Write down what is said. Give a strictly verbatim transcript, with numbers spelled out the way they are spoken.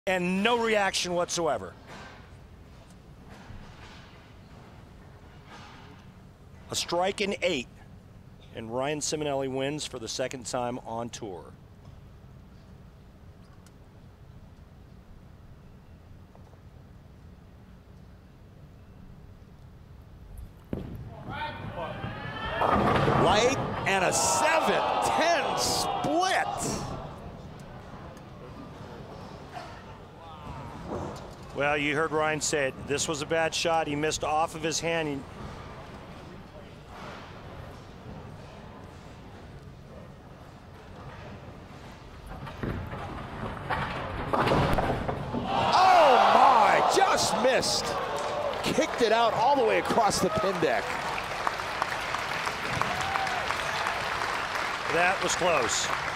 and no reaction whatsoever. A strike in eight, and Ryan Ciminelli wins for the second time on tour. Light and a seven ten split. Well, you heard Ryan say it. This was a bad shot. He missed off of his hand. He... Oh my, just missed. Kicked it out all the way across the pin deck. That was close.